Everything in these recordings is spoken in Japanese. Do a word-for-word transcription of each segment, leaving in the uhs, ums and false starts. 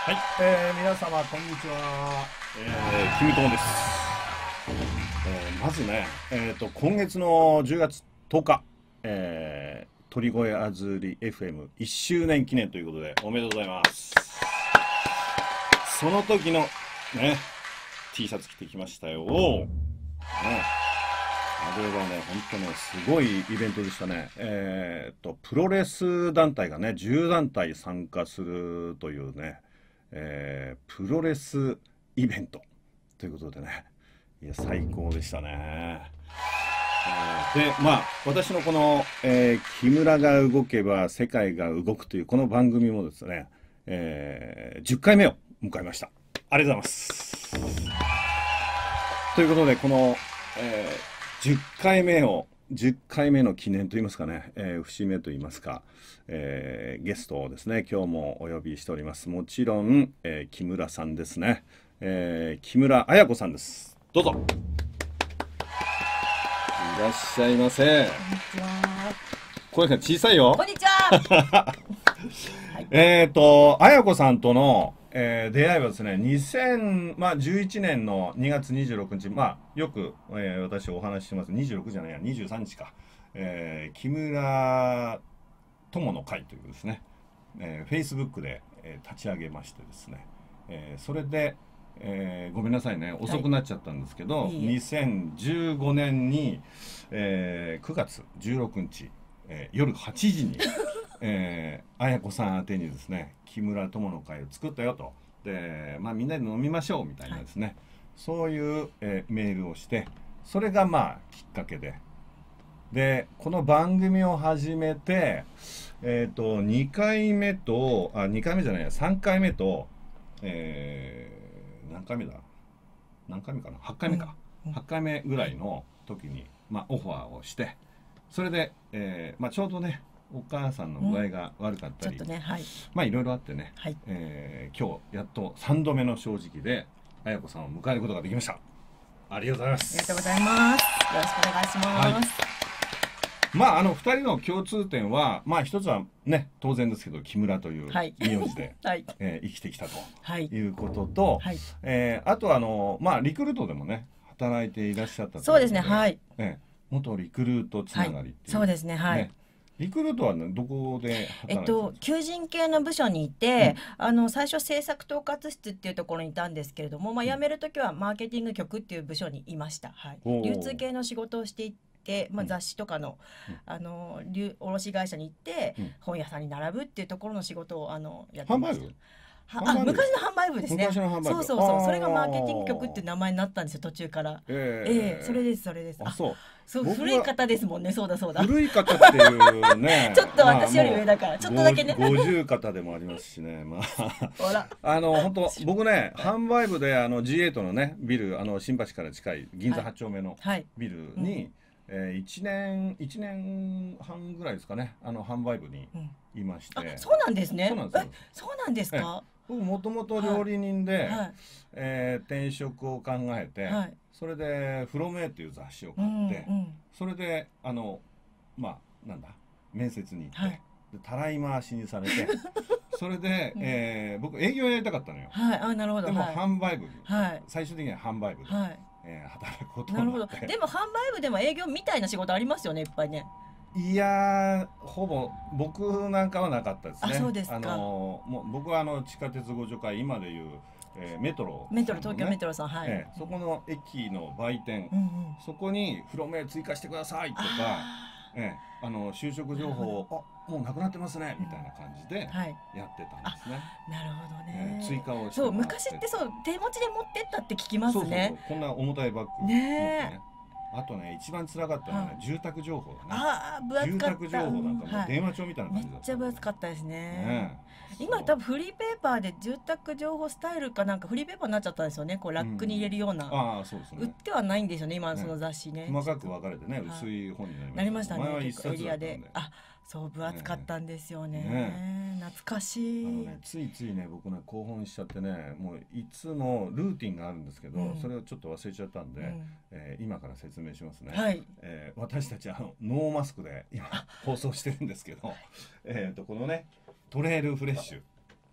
はい、えー、皆様こんにちは、えー、キムトモです。えー、まずね、えーと、今月のじゅうがつとおか、えー、鳥越あずり エフエムいっしゅうねん記念ということでおめでとうございます。その時のね T シャツ着てきましたよ。おね、あれはね、本当ね、すごいイベントでしたね。えーと、プロレス団体がね、じゅうだんたい参加するというね、えープロレスイベントということでね、いや、最高でしたね。えーで、まあ、私のこの、えー木村が動けば世界が動くというこの番組もですね、えーじゅっかいめを迎えました。ありがとうございます。ということで、この、えーじゅっかいめを、じゅっかいめの記念といいますかね、えー節目といいますか、えーゲストをですね、今日もお呼びしております。もちろん、えー木村さんですね。えー木村彩子さんです。どうぞ。いらっしゃいませ。 こんにちは。 声が小さいよこん。にちは。 えっと、彩子さんとの、えー出会いはですね、にせんじゅういちねんのにがつにじゅうろくにち、まあ、よく、えー私お話ししてます。にじゅうろくじゃないや、にじゅうさんにちか。えー木村友の会というですね、えー、Facebook で、えー立ち上げましてですね、えーそれで、えーごめんなさいね、遅くなっちゃったんですけど、 いいえにせんじゅうごねんに、えーくがつじゅうろくにち、えー夜はちじに、えー、綾子さん宛てにですね、木村友の会を作ったよと。で、まあみんなで飲みましょうみたいなですね、そういう、えーメールをして、それがまあきっかけで、で、この番組を始めて、えっと、にかいめと、あ、にかいめじゃないや、さんかいめと、えー何回目だ何回目かな ?はち 回目か。 うんはちかいめぐらいの時に、まあ、オファーをして、それで、えーまあ、ちょうどね、お母さんの具合が悪かったり、 ちょっとね、はい。 まあ、いろいろあってね、 はい。 えー今日、やっとさんどめの正直で、綾子さんを迎えることができました。ありがとうございまありがとうごす。 ざいます。よろしくお願いします。 まあ、あの、二人の共通点は、まあ、一つはね、当然ですけど、木村というはい名字で、 はい。 えー生きてきたとはい。 いうことと、 はい。 えーあとはあの、まあ、リクルートでもね、働いていらっしゃったということそうですね、はい。 ええ元リクルートつながりっていう、 そうですね、はい。 ね、リクルートは、ね、どこで働いてえっとるんですか？ 求人系の部署にいて、あの最初制作統括室っていうところにいたんですけれども、まあ、 うん辞める時はマーケティング局っていう部署にいました。はい。 おー流通系の仕事をしていて、まあ、 うん雑誌とかの、 うんあの流卸会社に行って、 うん本屋さんに並ぶっていうところの仕事をあのやってました。 販売部は販売部あ、昔の販売部ですね。 昔の販売部そうそうそう。 あーそれがマーケティング局っていう名前になったんですよ、途中から。 えええ、 えそれです、それです。 あ、 あ、 そう。 そう、 僕は古い方ですもんね。そうだ、そうだ。 古い方っていうね、 ちょっとまあ私よりもう上だから、ちょっとだけね。 ごじゅう方でもありますしね、まあ。 ほら。 あの本当僕ね、販売部であの ジーエイト のねビル、あの新橋から近い銀座はち丁目のはい。 ビルに、えー、いちねんいちねんはんぐらいですかね、あの販売部にうん。 いまして、 あ、そうなんですね。 そうなんですよ。 え、そうなんですか。 僕もともと料理人で、 はい。 えー転職を考えて、 はい。 それで「フロメイ」っていう雑誌をう買って、 んうん。 それであのまあなんだ面接に行って、 はい。 でたらい回しにされてそれで、 うんえー僕営業やりたかったのよ。 はい。あ、なるほど。 でもはい。 販売部に、 はい。 最終的には販売部で、 はい。 えー働くことなるほど。 になって、 でも販売部でも営業みたいな仕事ありますよね、いっぱいね。 いやーほぼ僕なんかはなかったですね。 あそうですかあのーもう僕はあの地下鉄ご助会、今でいう、えーメトロメトロ、 さんのね、 東京メトロさん、はい。 えーそこの駅の売店、 うんうん。 そこに「フロメ追加してください」とか、 あえーあの就職情報を「あもうなくなってますね」みたいな感じでーはい。 やってたんですね。 なるほどね。 えー追加をしてそう、 もらって昔ってそう、手持ちで持ってったって聞きますそうそうそうね。 こんな重たいバッグ持ってねね。あとね、一番辛かったのはね、 はい住宅情報だね。 ああ、分厚住かった。 宅情報なんかもうはい。 電話帳みたいなめっ感じだった。 ちゃ分厚かったですね。 ねえ。 今そう多分フリーペーパーで住宅情報スタイルかなんかフリーペーパーになっちゃったんですよね。こうラックに入れるような。 ああ、そうです売っね。 てはないんですよね。今のねその雑誌ね。 細かく分かれてね、 はい薄い本になりましたけど。 なりましたね。 前は一結構エ冊リアで。 だったんで。 あ、そう分厚かったんですよね。 ね懐かしい。 あのね、ついついね、僕ね、興奮しちゃってね、もういつもルーティンがあるんですけど、 うんそれをちょっと忘れちゃったんで、 うんえー今から説明しますね。 はい。 えー私たちあのノーマスクで今放送してるんですけど、えーとこのねトレイルフレッシュ、まあ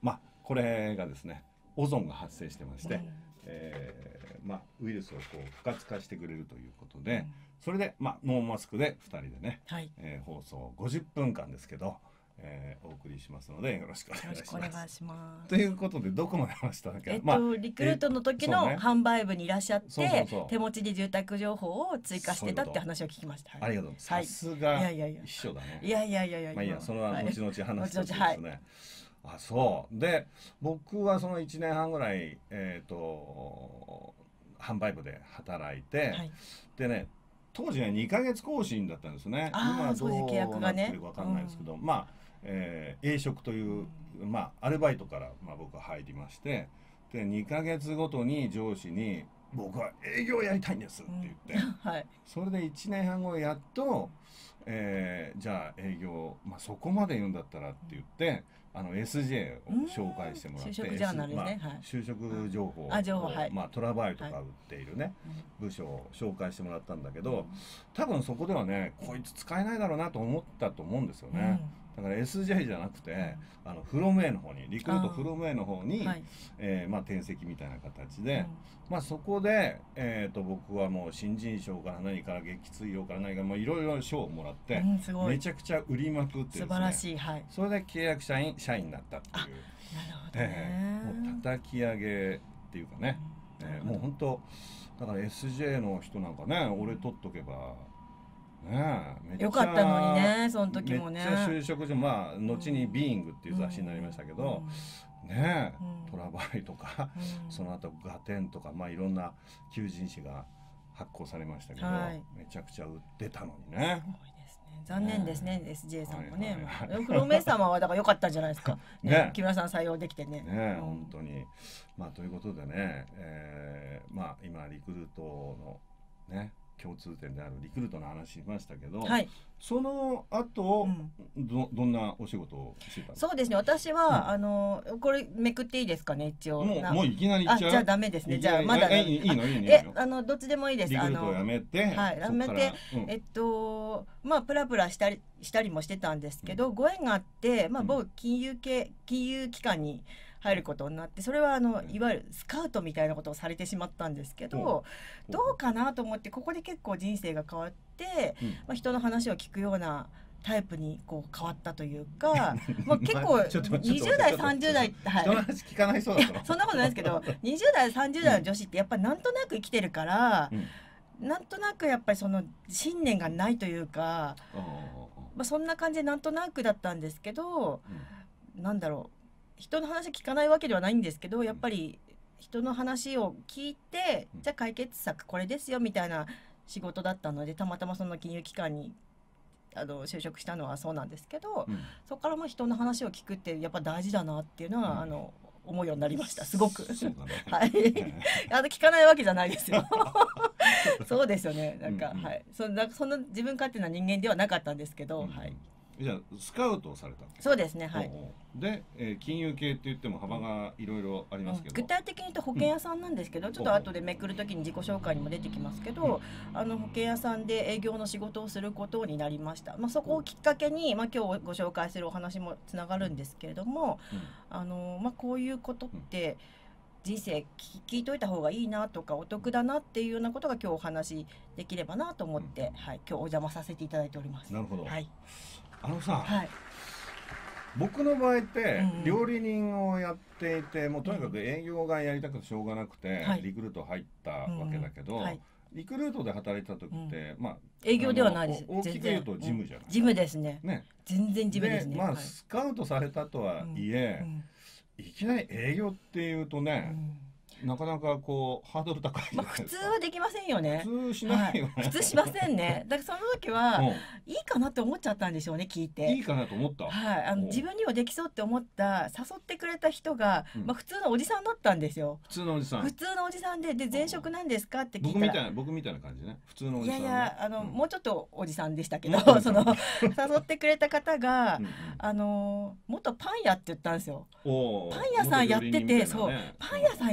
これがですねオゾンが発生してまして、 うんえーまあ、ウイルスをこう不活化してくれるということで、 うん、 それで、まあ、ノーマスクでふたりでね、 はい、 えー放送ごじゅっぷんかんですけど、えーお送りしますのでよろしくお願いします。 よろしくお願いします。 ということでどこまで話したんだっけ、 えっと、 まあ、 リクルートの時のえそうね販売部にいらっしゃって、 そうそうそう手持ちで住宅情報を追加してたそういうことって話を聞きました。 ありがとう。さはいすがいやいやいや一緒だね。 いやいやいやいや、 まあいいや、それははい後々話すとですね。 後々はいあ、そうで僕はそのいちねんはんぐらい、えー、と販売部で働いて、 はい、 でね当時ねにかげつ更新だったんですね。 あー今はそうです契どうなって約がねるかわかんないですけど、まあ、えー、営職という、まあ、アルバイトから、まあ、僕は入りまして、でにかげつごとに上司に「僕は営業やりたいんです」って言って、 うんはい、 それでいちねんはん後やっと、えーじゃあ営業、まあ、そこまで言うんだったらって言ってあの エスジェー を紹介してもらって、 うん就職ジャーナルね S まあはい就職情報を、 あ情報はいまあ、トラバイルとか売っているね、部署を紹介してもらったんだけど、多分そこではねこいつ使えないだろうなと思ったと思うんですようんね。だから エスジェー じゃなくて、あのフロム A の方にリクルートフロム A の方に、 はいえーまあ、転籍みたいな形で、 うんまあ、そこで、えー、と僕はもう新人賞から何から撃墜王から何からいろいろ賞をもらって、 うんすごいめちゃくちゃ売りまくってですね、 素晴らしい、はい、 それで契約社員社員になったっていう、 なるほどえね、 えもう叩き上げっていうかね、 うんえーもう本当だから エスジェー の人なんかね俺取っとけばねえめっちゃよかったのにねその時もねめっちゃ就職所まあ後に「ビーイングっていう雑誌になりましたけど、ねえ、 うんトラバイとか、 うんその後ガテンとかまあいろんな求人誌が発行されましたけど、 はいめちゃくちゃ売ってたのにね。 すごいですね残念ですね、エスジェー さんもね、 はいはいはいフロメ様はだから良かったんじゃないですかねね木村さん採用できてねねえ、 うん本当にまあということでね、えーまあ今リクルートのね共通点であるリクルートの話しましたけど、 はいその後、 うんどどんなお仕事をしてたんですか。 そうですね私は、 うんあのこれめくっていいですかね一応なもうもういきなり言っちゃう。 あじゃあダメですねじゃあいきなりまだえいいいいのいいのいいのえあのどっちでもいいですリクあのルートをやめて、 はいそっからやめてうんえっとまあプラプラしたりしたりもしてたんですけど、ご縁があって、まあ、 うん某金融系金融機関に入ることになってそれはあのいわゆるスカウトみたいなことをされてしまったんですけど、 うんどうかなと思ってここで結構人生が変わって、 うんまあ、人の話を聞くようなタイプにこう変わったというか、まあ、結構ちょっとちょっとにじゅう代ちょっとさんじゅう代はい人の話聞かないそうだったの。 そんなことないですけどにじゅう代さんじゅう代の女子ってやっぱりなんとなく生きてるから、 うんなんとなくやっぱりその信念がないというか、 あまあ、そんな感じでなんとなくだったんですけどーなんだろう人の話聞かないわけではないんですけどやっぱり人の話を聞いてうんじゃあ解決策これですよみたいな仕事だったのでたまたまその金融機関にあの就職したのはそうなんですけど、 うんそこからも人の話を聞くってやっぱ大事だなっていうのは、 うんあの思うようになりましたすごく。 そうだね。 はいねあの聞かないわけじゃないですよ。そうですよね。なんか、 うんうんはい。そんなそんな自分勝手な人間ではなかったんですけど、 うんはい。 じゃあスカウトをされたの。 そうですね。はい。 おうおうで、えー金融系って言っても幅がいろいろありますけど、 具体的に言うと保険屋さんなんですけど、ちょっと後でめくるときに自己紹介にも出てきますけど、あの保険屋さんで営業の仕事をすることになりました。まあそこをきっかけに、まあ今日ご紹介するお話もつながるんですけれども、 うんあのまあこういうことって人生聞聞いといた方がいいなとかお得だなっていうようなことが今日お話しできればなと思って、はい、今日お邪魔させていただいております。 なるほど。 はい。 あのさ、 はい。 僕の場合ってうんうん料理人をやっていて、もうとにかく営業がやりたくてしょうがなくて、 はいリクルート入ったわけだけど、 うんうんはいリクルートで働いた時って、まあ営業ではないです。 あのお大きく言うと事務じゃないうん事務ですね。 ね、 全然事務ですね。 まあ、 はいスカウトされたとはいえ、 うんいきなり営業っていうとうね、 んなかなかこうハードル高いじゃまあ普ないですか。 通はできませんよね。 普通しないよね。 はい、普通しませんね。だからその時はうんいいかなって思っちゃったんでしょうね聞いて。 いいかなと思った。 はい、あのおう自分にはできそうって思った誘ってくれた人が、 うんまあ、普通のおじさんだったんですよ。 普通のおじさん普。通のおじさんでで前職なんですかって聞い僕みたらたいな僕みたいな感じね。普通のおじさん、ね。 いやいやあの、 うんもうちょっとおじさんでしたけもどうちょっとその誘ってくれた方が、 うんうんあの元パン屋って言ったんですよ。 おーパン屋さんやってて、 元料理人みたいなそうねパン屋さんやってて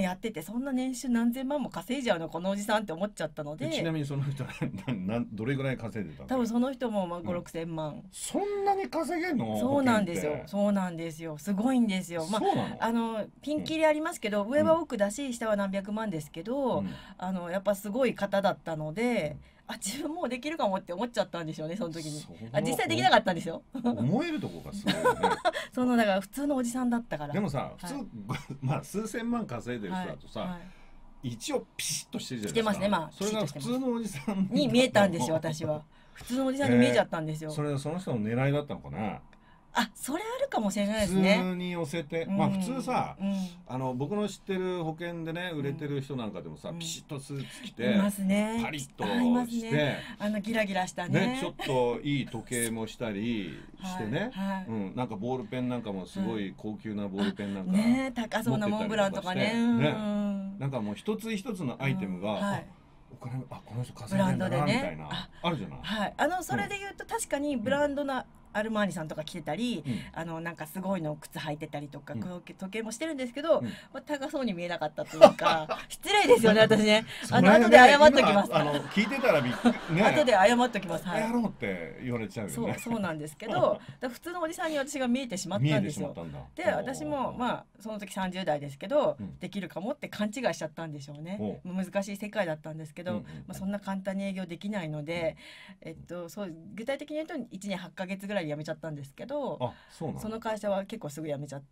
ってそんな年収何千万も稼いじゃうのこのおじさんって思っちゃったので。 ちなみにその人はななどれぐらい稼いでたの？ 多分その人もまあご、ろくせんまん。 そんなに稼げんの？ そうなんですよ。そうなんですよ。すごいんですよ。まああのピンキリありますけど、上は億だし下は何百万ですけど、あのやっぱすごい方だったので。あ、自分もうできるかもって思っちゃったんでしょうね、その時に。あ、実際できなかったんですよ。 思えるとこがすごいよね。 そのだから普通のおじさんだったから。 でもさ、普通、まあ数千万稼いでる人だとさ、一応ピシッとしてるじゃないですか。してますね、まあ。それが普通のおじさんに見えたんですよ、私は。普通のおじさんに見えちゃったんですよ。 それはその人の狙いだったのかな。 あ、それあるかもしれないですね。 普通に寄せて、まあ普通さ、あの僕の知ってる保険でね売れてる人なんかでもさ、ピシッとスーツ着て、パリッとして、 あのギラギラしたね、 ちょっといい時計もしたりしてね、うん、なんかボールペンなんかもすごい高級なボールペンなんかね、高そうなモンブランとかね、 なんかもう一つ一つのアイテムがお金、あ、この人稼いでんだなみたいなあるじゃない。はい、 あのそれで言うと確かにブランドなアルマーニさんとか着てたり、うん、あのなんかすごいの靴履いてたりとか、うん、時計もしてるんですけど、うん、まあ、高そうに見えなかったというか失礼ですよね私ね。あの後で謝っときます。 あの聞いてたらびっくりね。 後で謝っときます。 はい。やろうって言われちゃうよね。 そうそうなんですけど、普通のおじさんに私が見えてしまったんですよ。で私もまあその時さんじゅう代ですけど、うん、できるかもって勘違いしちゃったんでしょうね。難しい世界だったんですけど、うんうん、まあそんな簡単に営業できないので、えっとそう具体的に言うといちねんはちかげつぐらいで辞めちゃったんですけど。けど、 あ、そうなんだ。 その会社は結構すぐ辞めちゃって、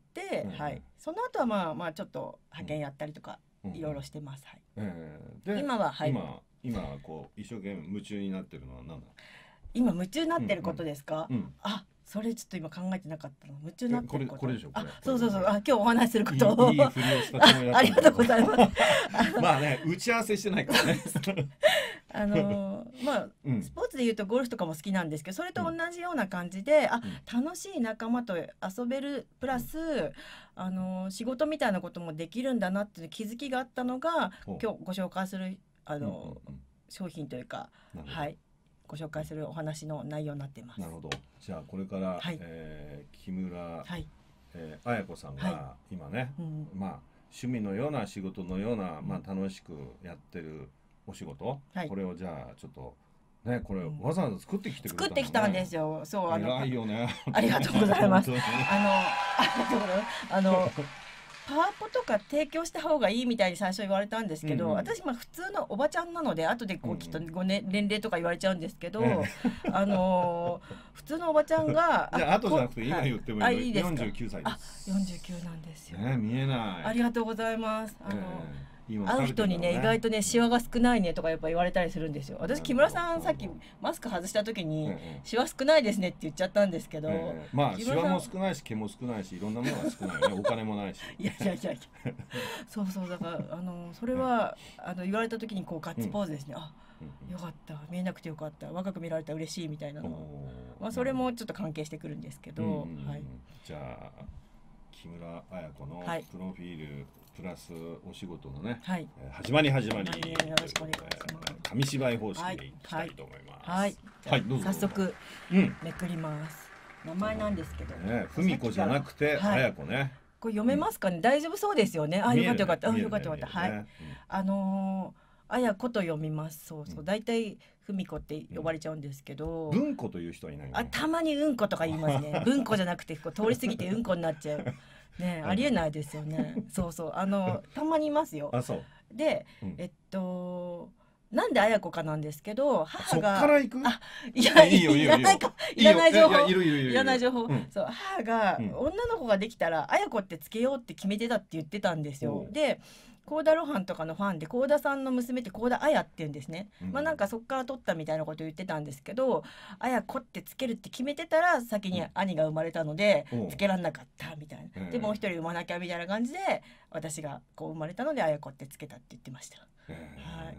うん、はい、その後はまあまあちょっと派遣やったりとか、うん、いろいろしてます。はい。 えー、で今は、はい、 今今こう一生懸命夢中になってるのは何だ。 今夢中になってることですか。 うんうん、 あ、それちょっと今考えてなかったの。夢中になってること。 これでしょ。 あ、そうそうそう。あ、今日お話しすることを。 いいふりをしたつもりだった。 ありがとうございます。 まあね、打ち合わせしてないからね。 あのー、まあ、うん、スポーツでいうとゴルフとかも好きなんですけど、それと同じような感じで、うん、あ、楽しい仲間と遊べるプラス、あのー、仕事みたいなこともできるんだなっていう気づきがあったのが今日ご紹介する、あのーうんうんうん、商品というか、はい、ご紹介するお話の内容になっています。 なるほど。じゃあこれから、はい、えー、木村、はい、えー、彩子さんが今ね、はい、うん、まあ趣味のような仕事のような、まあ、楽しくやってるお仕事、はい、これをじゃあちょっとね、これわざわざ作ってきてくれた、ね、 作ってきたんですよ。そう、あの偉いよね。 ありがとうございます。あのあのパワポとか提供した方がいいみたいに最初言われたんですけど、うんうん、私まあ普通のおばちゃんなので後でこうきっとご、ね、年齢とか言われちゃうんですけど、うん、あのー、普通のおばちゃんがじゃあ後じゃなくて今言ってもいい？ いいですか？ よんじゅうきゅうさいです。 あ、よんじゅうきゅうなんですよ。 ね、見えない。 ありがとうございます。あのーえー会う人にね、意外とねシワが少ないねとかやっぱ言われたりするんですよ。私木村さんさっきマスク外した時にシワ少ないですねって言っちゃったんですけど、 えー、まあシワも少ないし毛も少ないしいろんなものが少ないよね。お金もないし。 いやいやいやいやそうそう、だからあのそれはあの言われた時にこうガッツポーズですね。うん、あ、よかった、見えなくてよかった、若く見られたら嬉しいみたいなの、まあそれもちょっと関係してくるんですけど、うんうん、はい。 じゃあ木村彩子のプロフィール、はい、プラスお仕事のね、はい、えー、始まり始まり、 よろしくお願いします。 紙芝居方式でいきたいと思います。 はい、はい、どうぞ。早速、うん、めくります。名前なんですけど、 ね、文子じゃなくて彩子ね。はい、 これ読めますかね、うん、大丈夫そうですよね。あ、よかったよかった、あ、よかったよかった、はい。うん、あのー、彩子と読みます。そうそう、だいたい文子って呼ばれちゃうんですけど、 文子という人はいない、ね、 あ、たまにうんことか言いますね。文子じゃなくてこう通り過ぎてうんこになっちゃう。ね、ありえないですよね。そうそう、あのたまにいますよ。 あ、そう。 で、うん、えっとなんで綾子かなんですけど、母が、 そっから行く？ あ、いや、いいらないか、いらない情報、いらない情報。そう、母が、うん、女の子ができたら綾子ってつけようって決めてたって言ってたんですよ。で、幸田露伴とかのファンで幸田さんの娘って幸田綾って言うんですね。うん、まあなんかそっから取ったみたいなことを言ってたんですけど、綾子ってつけるって決めてたら先に兄が生まれたので、うん、つけらんなかったみたいな。でもう一人産まなきゃみたいな感じで私がこう生まれたので綾子ってつけたって言ってました。はい、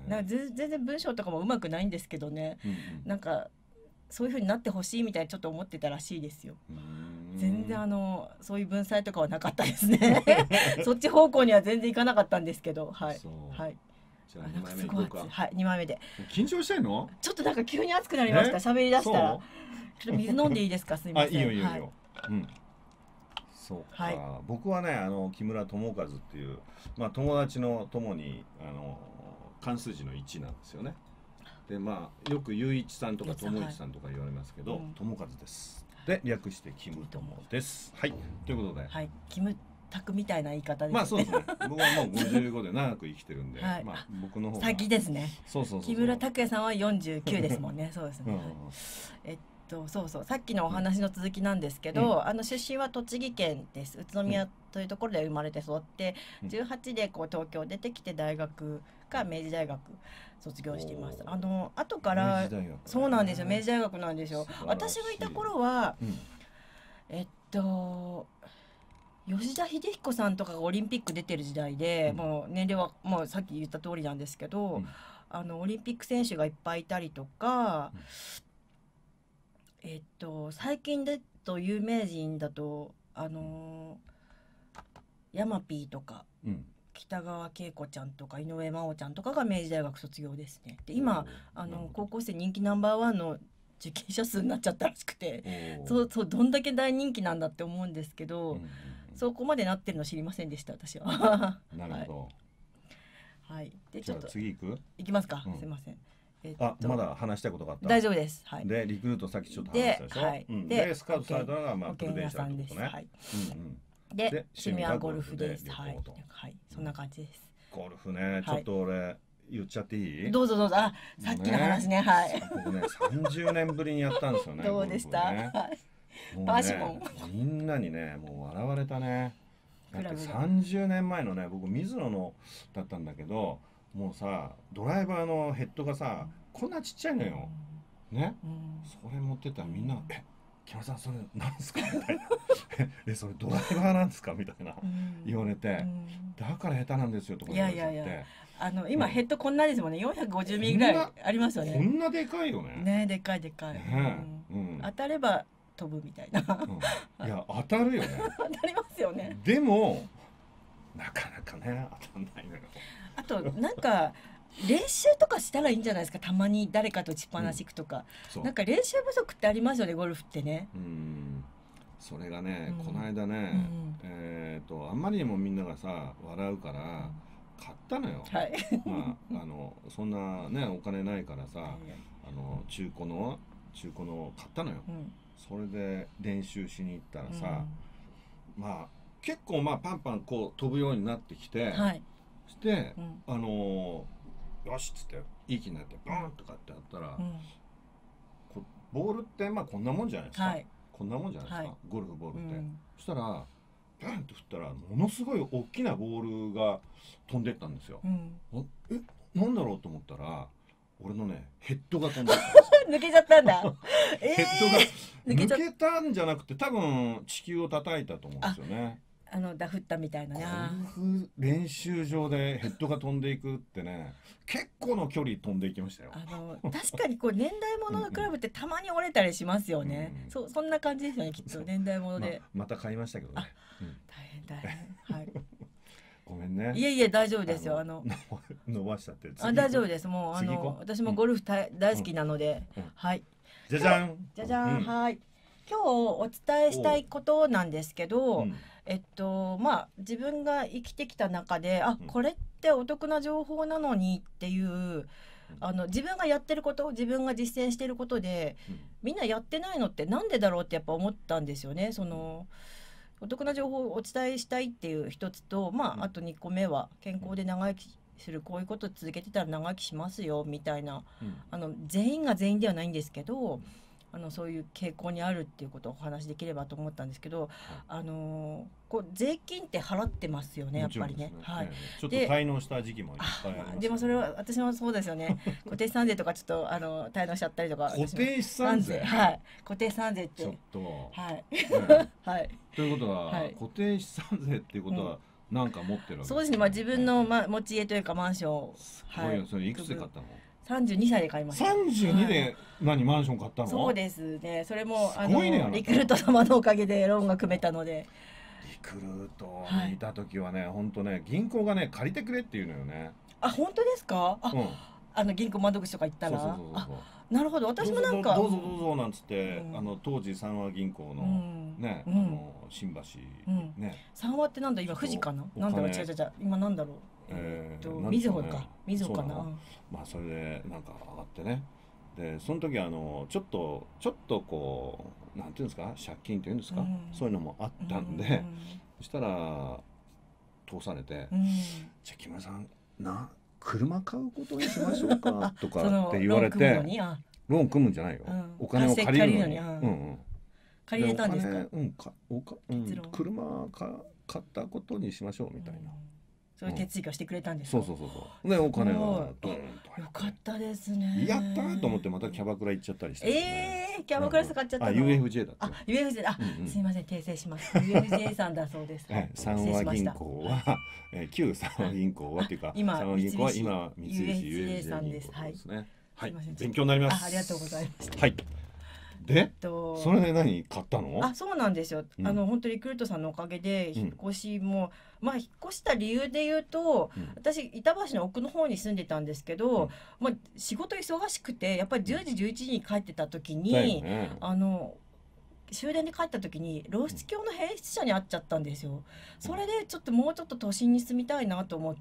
なんか全然文章とかもうまくないんですけどね、うんうん、なんかそういう風になってほしいみたいにちょっと思ってたらしいですよ。全然あのそういう文才とかはなかったですね。そっち方向には全然いかなかったんですけど、はいはい。 じゃあにまいめいこうか。 はい、にまいめで。 緊張してんの？ ちょっとなんか急に熱くなりました。喋り出したら。ちょっと水飲んでいいですか？すみません。 あ、いいよいいよいいよ。はい、うん。 そうか、 はい僕はねあの木村智和っていう、まあ、友達の友にあの漢数字のいちなんですよね。でまあよく雄一さんとか友一さんとか言われますけど、 はいうん、 智和ですで略してキムトモです。はい、ということで、 はい、キムタクみたいな言い方ですね。 まあそうですね。僕はもうごじゅうごで長く生きてるんで、 はい、 まあ僕の方が先ですね。 そうそうそうそう。 木村拓哉さんはよんじゅうきゅうですもんね。そうですね。 うんうん、 えっとそうそう、さっきのお話の続きなんですけど、うん、あの出身は栃木県です。宇都宮というところで生まれて育って、うん、じゅうはちでこう東京出てきて大学が明治大学卒業しています。あの後からそうなんですよ。明治大学なんですよ。私がいた頃は、うん、えっと。吉田秀彦さんとかがオリンピック出てる時代で、うん、もう年齢はもうさっき言った通りなんですけど、うん、あのオリンピック選手がいっぱいいたりとか、うん、えっと最近でと有名人だとあのー、ヤマピーとか、うん、北川景子ちゃんとか井上真央ちゃんとかが明治大学卒業ですね。で今あの高校生人気ナンバーワンの受験者数になっちゃったらしくて、そうそうどんだけ大人気なんだって思うんですけど、うん、そこまでなってるの知りませんでした私は。 なるほど。 はい。はい、でちょっと次行く？ 行きますか。うん、すいません。 えっと、あ、まだ話したいことがあった。 大丈夫です。はい。 でリクルートさっきちょっと話したでしょ。 はい。 うん、 で, でスカウトされたのがまあプルデンシャルってことね。はい。うんうん。 で趣味はゴルフです。はい。はい。そんな感じです。 ゴルフね、ちょっと俺。はい言っちゃっていい？ どうぞどうぞ。あ、さっきの話ね、はい。 僕ね、さんじゅうねんぶりにやったんですよね。 どうでした？ ね、もうね、 バーシモン。 みんなにね、もう笑われたね。だってさんじゅうねんまえのね、僕水野のだったんだけど、もうさ、ドライバーのヘッドがさ、こんなちっちゃいのよ。ね。うん、それ持ってたらみんな、え、木村さんそれなんですかみたいな。え、それドライバーなんですかみたいな言われて、うん、だから下手なんですよとか言われちゃって。いやいやいやあの今ヘッドこんなですもんね。よんひゃくごじゅうミリぐらいありますよね。 こんなでかいよね。 ね、でかいでかい。ねうん、当たれば飛ぶみたいな。 うん、いや当たるよね。 当たりますよね。 でもなかなかね当たんないのよ。 あとなんか練習とかしたらいいんじゃないですか。たまに誰かと打ちっぱなし行くとか、うん、なんか練習不足ってありますよねゴルフってね。うんそれがね、うん、この間ね、うん、えっとあんまりにもみんながさ笑うから。うん買ったのよ、はい、まああのそんなねお金ないからさあの中古の中古の買ったのよ、うん、それで練習しに行ったらさ、うん、まあ結構まあパンパンこう飛ぶようになってきて、はい、して、うん、あのよしっつっていい気になってボーンとかってやったら、うん、こボールってまあこんなもんじゃないですか、はい、こんなもんじゃないですか、はい、ゴルフボールって、そしたらバンって振ったらものすごい大きなボールが飛んでったんですよ、うん、えなんだろうと思ったら俺のねヘッドが飛んでったんです抜けちゃったんだ、 えー、ヘッドが抜けたんじゃなくて多分地球を叩いたと思うんですよね。 あのダフったみたいなね。 ゴルフ練習場でヘッドが飛んでいくってね結構の距離飛んでいきましたよ。 あの確かにこう年代物のクラブってたまに折れたりしますよね。うんうん、そうそんな感じですよねきっと年代物で、 まあ、また買いましたけどね。 うん、大変大変はいごめんね。 いえいえ大丈夫ですよ。あの伸ばしたってあ大丈夫です。もうあの私もゴルフ大好きなので、うんうん、はいじゃじゃんじゃじゃん、うん、はい今日お伝えしたいことなんですけど、えっとまあ自分が生きてきた中であこれってお得な情報なのにっていうあの自分がやってること自分が実践してることでみんなやってないのってなんでだろうってやっぱ思ったんですよね。そのお得な情報をお伝えしたいっていう一つと、まあ、あとにこめは健康で長生きするこういうこと続けてたら長生きしますよみたいな、うん、あの全員が全員ではないんですけどあのそういう傾向にあるっていうことをお話しできればと思ったんですけど、はい、あのこう税金って払ってますよねやっぱりね。はい、 ちょっと滞納した時期もいっぱいあります、ね、 でもそれは私もそうですよね固定資産税とかちょっとあの滞納しちゃったりとか固定資産税はい固定資産税ってちょっとはい、 ね、はいということは、はい、固定資産税っていうことは、うん、なんか持ってるわけです、ね、 そうですね、まあ、自分の、ま、持ち家というかマンションをすごいよ、はい、それいくつで買ったの？ さんじゅうにさいで買いました。 さんじゅうにで何、マンション買ったの？ そうですね。それもあのリクルート様のおかげでローンが組めたので。 リクルートにいた時はね、はい、本当ね銀行がね借りてくれっていうのよね。 あ本当ですか？あ、うん、あの銀行窓口とか行ったら。 そうそうそうそう。 なるほど。私もなんかどうぞどうぞどうぞなんつって、 うん、 あの当時三和銀行の、うん、ね、 うん、 あの新橋、うん、ね。 三和ってなんだ今富士かな。なんだろう、違う違う違う、今なんだろう。えー、っとみずほか、みずほかな。 まあそれでなんか上がってね。でその時あのちょっとちょっとこうなんていうんですか、借金っていうんですか、うん、そういうのもあったんで、うん、そしたら通されて、うん、じゃあ木村さんな車買うことにしましょうかとかって言われて、ローン組むんじゃないよ、うん、お金を借りるのに、うんうん、 借りれたんですか。 うん、かおか、うん、車か買ったことにしましょうみたいな。うん、 そういう手続きをしてくれたんですか。 そうそうそうそう。でお金がドーンと。 よかったですね。 やったーと思ってまたキャバクラ行っちゃったりして、 ね。ええー、キャバクラ使っちゃったの。 あ、ユーエフジェー だった。 あ、ユーエフジェー、あ、うんうん、すみません訂正します。ユーエフジェー さんだそうです。 はい、三和銀行は、えー、旧三和銀行はっていうか、 今三和銀行は今三菱 ユーエフジェー さんです。はい。はい、勉強になります。 あ、ありがとうございました。 はい。で、それで何買ったの？ あ、そうなんですよ。うん、あの本当リクルートさんのおかげで引っ越しも、うん、まあ引っ越した理由で言うと、うん、私板橋の奥の方に住んでたんですけど、うん、まあ仕事忙しくてやっぱりじゅうじじゅういちじに帰ってた時に、ね、あの終電で帰った時に露出狂の変質者に会っちゃったんですよ。それでちょっともうちょっと都心に住みたいなと思って、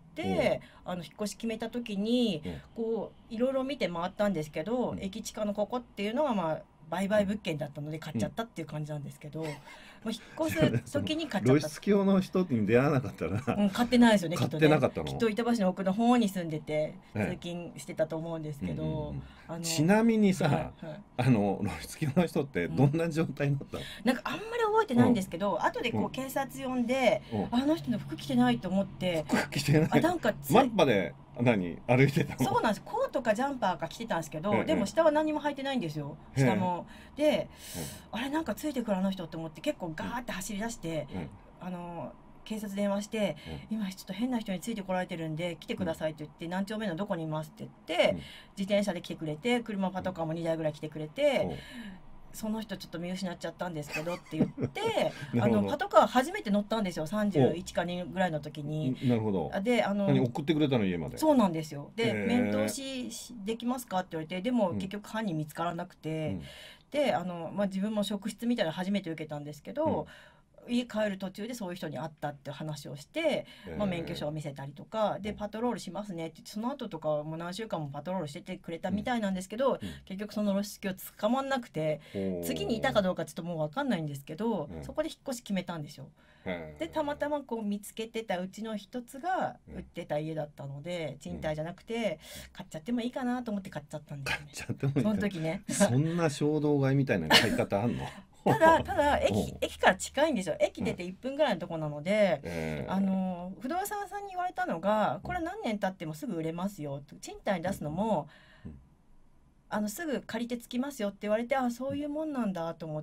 うん、あの引っ越し決めた時に、うん、こういろいろ見て回ったんですけど、うん、駅近のここっていうのはまあ売買物件だったので買っちゃったっていう感じなんですけど、うん、もう引っ越す時に買っちゃった。 露出狂の人に出会わなかったら、 うん、買ってないですよね。 買ってなかったの。 きっと板橋の奥の方に住んでて通勤してたと思うんですけど、 うんうんうん、あのちなみにさ、はいはい、あの露出狂の人ってどんな状態になったの？ うん、なんかあんまり覚えてないんですけど、うん、後でこう警察呼んで、うん、あの人の服着てないと思って、 服着てない。あ、なんかマッパで何歩いてたの？ そうなんです。コートかジャンパーか着てたんですけど、でも下は何も履いてないんですよ。下もで、あれなんかついてくるあの人って思って結構ガーって走り出して、あの警察電話して、今ちょっと変な人についてこられてるんで来てくださいって言って、何丁目のどこにいますって言って、自転車で来てくれて、車パトカーもにだいぐらい来てくれて。その人ちょっと見失っちゃったんですけどって言ってあのパトカー初めて乗ったんですよ。さんじゅういちかにぐらいの時に。 なるほど。 であの送ってくれたの家まで。 そうなんですよ。で面通しできますかって言われて、でも結局犯人見つからなくて、うん、であの、まあ、自分も職質みたいなの初めて受けたんですけど、うん、家帰る途中でそういう人に会ったって話をして、まあ、免許証を見せたりとかでパトロールしますねって言って、その後とかもう何週間もパトロールしててくれたみたいなんですけど、うん、結局その露出狂捕まんなくて、次にいたかどうかちょっともう分かんないんですけど、うん、そこで引っ越し決めたんですよ。でたまたまこう見つけてたうちの一つが売ってた家だったので、賃貸じゃなくて買っちゃってもいいかなと思って買っちゃったんですよね。 買っちゃってもいい。 その時ね。 そんな衝動買いみたいな買い方あんの？ ただただ 駅, 駅から近いんですよ。駅出ていっぷんぐらいのとこなので、えー、あの不動産さんに言われたのが、これ何年経ってもすぐ売れますよ、賃貸に出すのも、うん、あのすぐ借り手つきますよって言われて、あそういうもんなんだと思って、